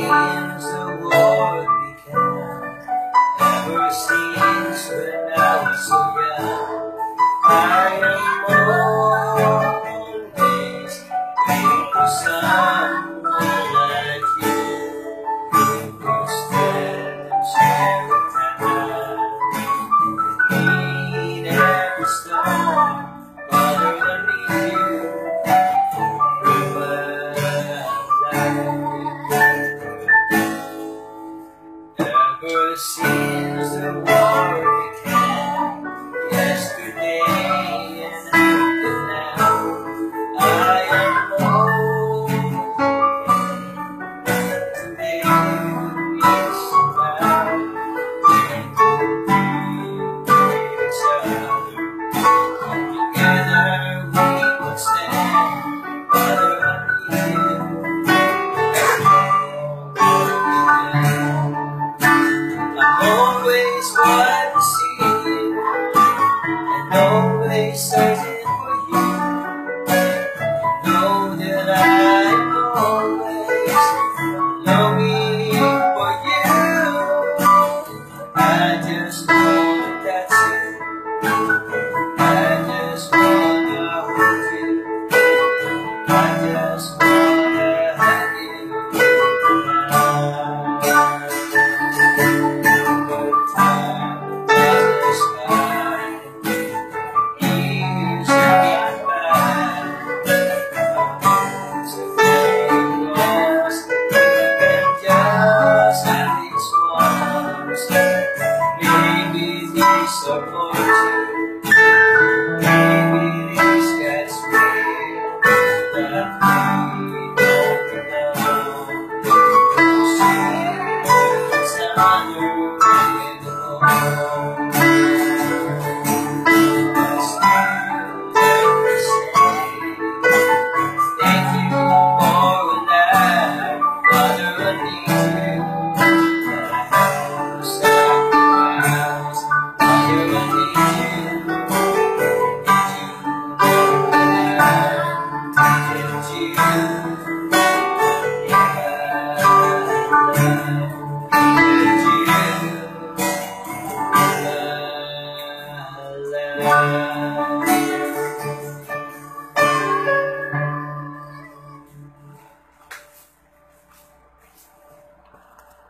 since the war began, ever since when I was so young, I am always waiting for someone like you who stand and share with me every storm, Father, I need you. Ever since the war began, yesterday and after now, I am old again. Today is about when we each other. Together we will stand, Father, I need you. Always want to see you, and always searching for you. Know that I'm always longing for you. I just wanna touch you, I just wanna hold you, I just wanna hug you. Support you. Maybe this gets real, but we don't know. She's under the home. Thank you for that, Father, I need you. Sacrifice, Father, I need you.